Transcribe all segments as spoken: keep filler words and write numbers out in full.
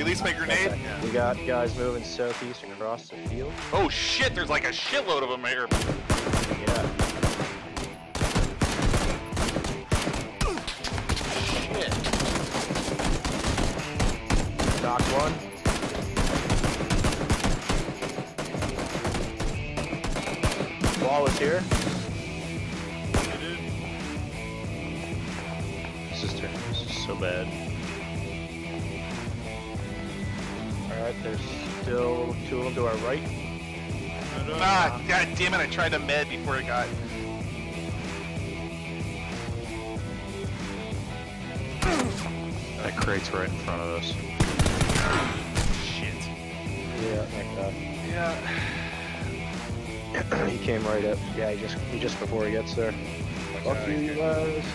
Release my grenade. Okay. Yeah. We got guys moving southeast across the field. Oh shit, there's like a shitload of them here. Yeah. Shit. Knocked one. Wall is here. This is ter- this is so bad. Alright, there's still two of them to our right. Ah, god damn it, I tried to med before it got... That crate's right in front of us. Shit. Yeah, like Yeah. that. He came right up. Yeah, he just he just before he gets there. Fuck you guys.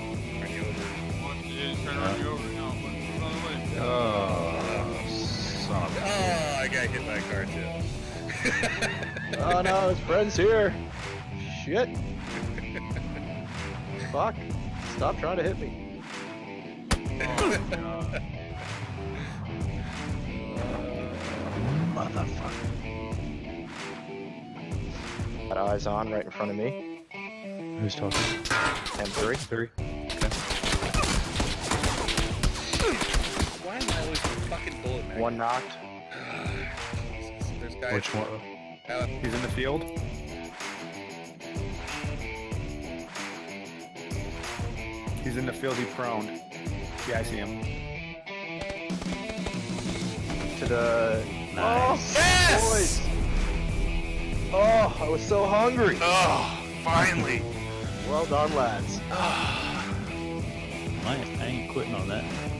Oh, son of a... Oh, I got hit by a car too. Oh no, his friend's here. Shit. Fuck. Stop trying to hit me. Motherfucker. Got eyes on right in front of me. Who's talking? M three. Three. Why am I always fucking bullet man? One knocked. Jesus, there's guys. Which one? Alan. He's in the field? He's in the field, he proned. Yeah, I see him. To the... Nice. Yes! Boys. Oh, I was so hungry. Oh, finally. Well done, lads. I ain't quitting on that.